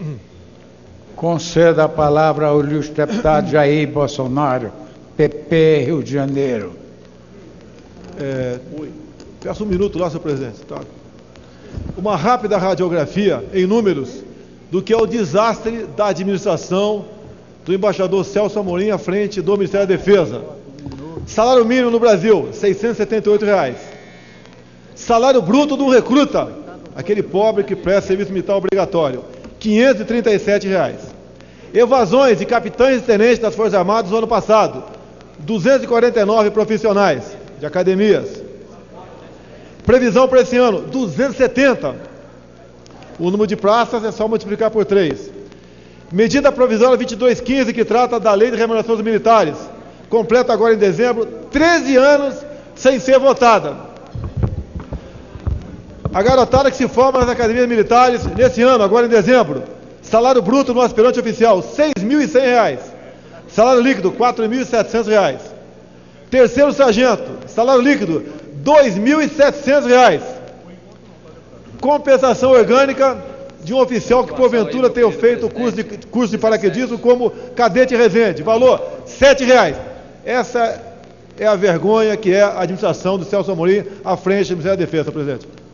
Conceda a palavra ao ilustre deputado Jair Bolsonaro, PP, Rio de Janeiro. Peço um minuto lá, senhor presidente. Tá? Uma rápida radiografia, em números, do que é o desastre da administração do embaixador Celso Amorim à frente do Ministério da Defesa. Salário mínimo no Brasil, R$ 678. Salário bruto de um recruta, aquele pobre que presta serviço militar obrigatório, R$ 537. Evasões de capitães e tenentes das Forças Armadas no ano passado, 249 profissionais de academias. Previsão para esse ano, 270. O número de praças é só multiplicar por 3. Medida provisória 2215, que trata da Lei de Remuneração dos Militares, completa agora em dezembro, 13 anos sem ser votada. A garotada que se forma nas academias militares, nesse ano, agora em dezembro, salário bruto no aspirante oficial, R$ 6.100. Salário líquido, R$ 4.700. Terceiro sargento, salário líquido, R$ 2.700. Compensação orgânica de um oficial que porventura tenha feito o curso de paraquedismo como cadete Resende, valor R$ 7. Essa é a vergonha que é a administração do Celso Amorim à frente do Ministério da Defesa, presidente.